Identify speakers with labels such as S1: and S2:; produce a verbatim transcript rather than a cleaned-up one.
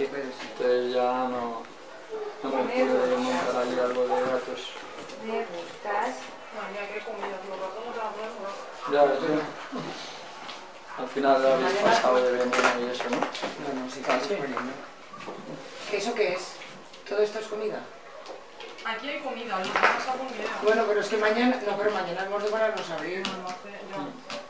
S1: Sí.
S2: Entonces ya no, no me pude montar ahí algo de gatos.
S3: Me gustas.
S4: Mañana que comida, los gatos no te van a poner nada.
S2: Ya, sí. Al final lo habéis pasado de veneno y eso, ¿no?
S1: No, no, sí,
S2: Ah,
S1: estamos
S2: sí.
S1: poniendo. ¿Eso qué es? ¿Todo esto es comida?
S4: Aquí hay comida, los demás a comida.
S1: Bueno, pero es que mañana... No, pero mañana hemos de pararnos a abrir.
S4: No, no hace, ya.